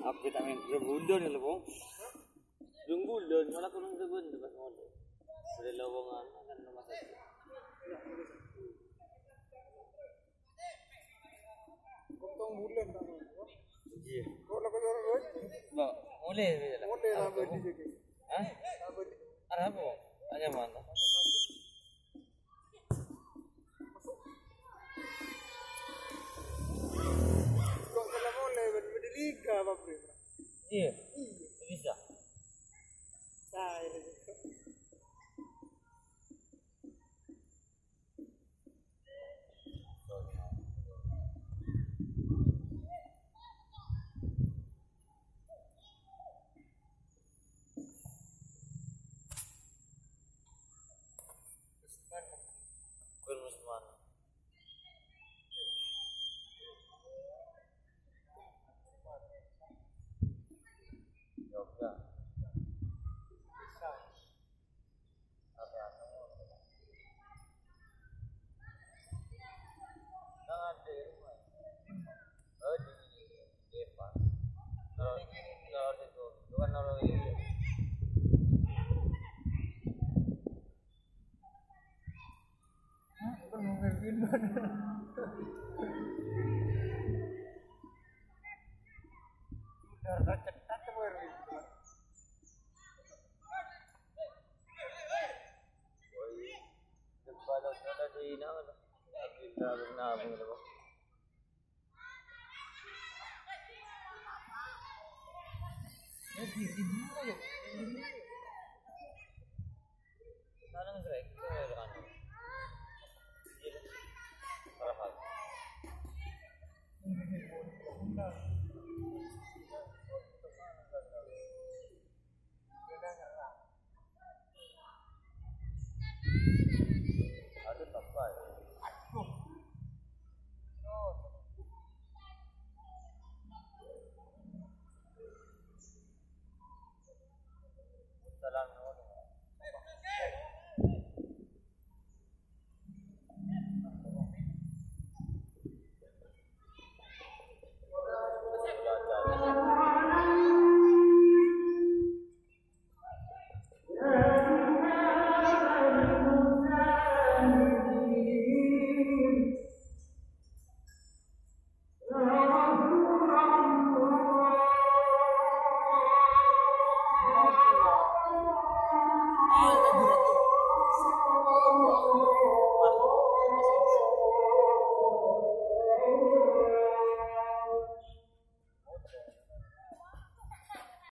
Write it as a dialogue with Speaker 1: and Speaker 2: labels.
Speaker 1: Update amin rebuldon ya lebong. Rebuldon malah kurang rebun dapat modal. Sudah lowongan kan rumah sakit.
Speaker 2: Potong bulan kan.
Speaker 1: Iya.
Speaker 2: Kalau kau orang lain,
Speaker 1: Mbak, mulai lah.
Speaker 2: boleh lah beli juga.
Speaker 1: Hah?
Speaker 2: Beli.
Speaker 1: Ada apa? Ada mana?
Speaker 2: Kau kalau boleh beli liga apa bro?
Speaker 1: Iya. Bisa.
Speaker 2: Saya.
Speaker 1: Kurus mana? Yoga. Oh di depan. Kalau situ, bukan kalau ini.
Speaker 2: Sudah cetak baru itu.
Speaker 1: Kalau ada di nama tu, kita benar benar tu.
Speaker 2: Jadi di mana ya?